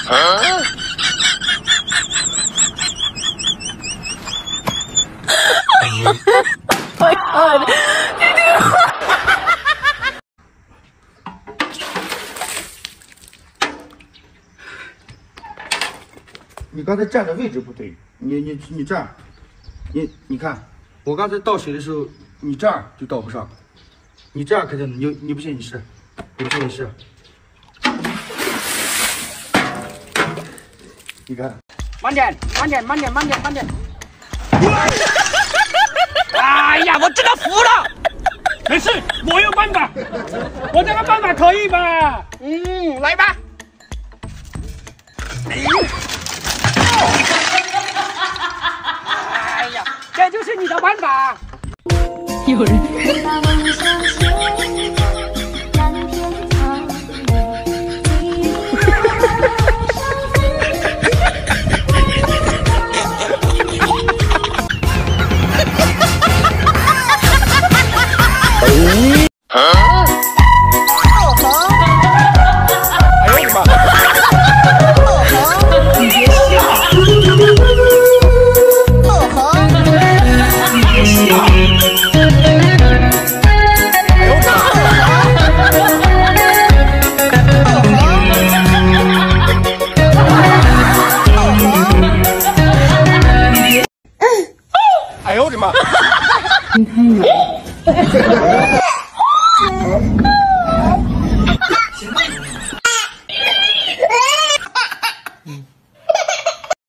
my god！ 你刚才站的位置不对，你这样，你看，我刚才倒水的时候，你这样就倒不上，你这样肯定你不信你试，你不信你试，你看， 慢点。哎呀，我真的服了。没事，我有办法，我这个办法可以吧？来吧。哎呀，这就是你的办法。 有人。 哎呦我的妈！ 你看一眼。